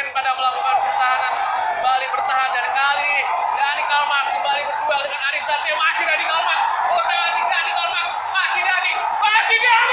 pemain pada melakukan pertahanan. Kembali bertahan dan kali Dani Kalmax kembali berduel dengan Arif Satya. Masih Dani Kalmax. Dani Kalmax. Masih Dani.